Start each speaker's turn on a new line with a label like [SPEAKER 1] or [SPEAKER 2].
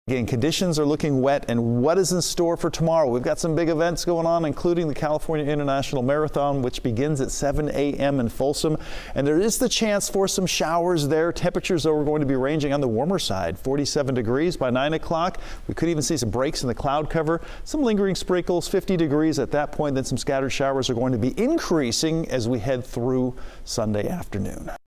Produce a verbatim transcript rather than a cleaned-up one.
[SPEAKER 1] Again, conditions are looking wet, and what is in store for tomorrow? We've got some big events going on, including the California International Marathon, which begins at seven A M in Folsom. And there is the chance for some showers there. Temperatures are going to be ranging on the warmer side, forty-seven degrees by nine o'clock. We could even see some breaks in the cloud cover, some lingering sprinkles, fifty degrees at that point. Then some scattered showers are going to be increasing as we head through Sunday afternoon.